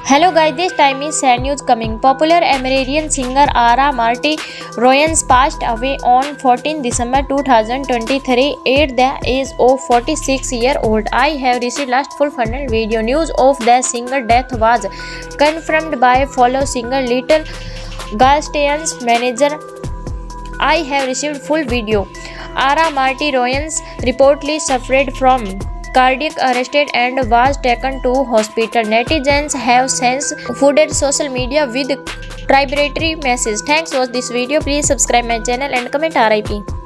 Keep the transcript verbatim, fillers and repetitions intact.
Hello guys, this time is sad news coming. Popular American singer Ara Marty Royans passed away on fourteenth December two thousand twenty-three at the age of forty-six years old. I have received last full final video. News of the singer death was confirmed by fellow singer Little Galstian's manager. I have received full video. Ara Marty Royans reportedly suffered from cardiac arrest and was taken to hospital. Netizens have since flooded social media with celebratory messages. Thanks for this video. Please subscribe my channel and comment R I P.